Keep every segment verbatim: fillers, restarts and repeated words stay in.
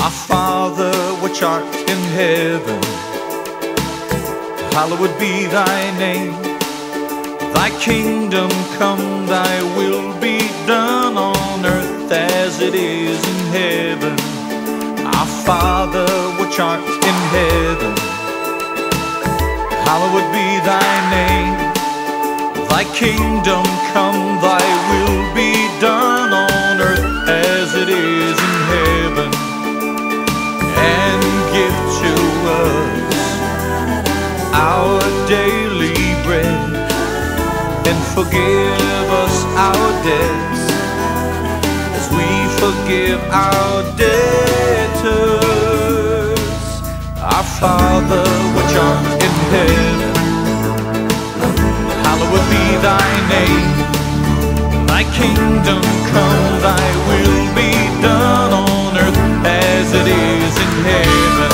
Our Father which art in heaven, hallowed be thy name. Thy kingdom come, thy will be done on earth as it is in heaven. Our Father which art in heaven, hallowed be thy name. Thy kingdom come, thy will be done on earth as it is in heaven. And give to us our daily bread, and forgive us our debts as we forgive our debtors. Our Father which art in heaven, hallowed be thy name. Thy kingdom come, thy will be done on earth as it is in heaven.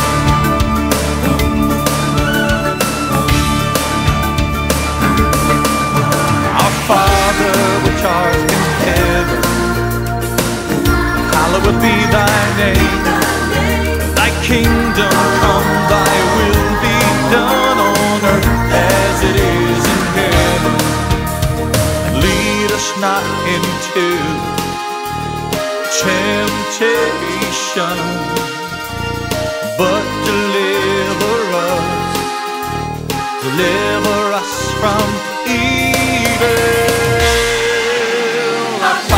Our Father which art in heaven, hallowed be thy name. Thy kingdom come, thy will be done on earth as it is in heaven. Lead us not into temptation, but deliver us, deliver us from evil.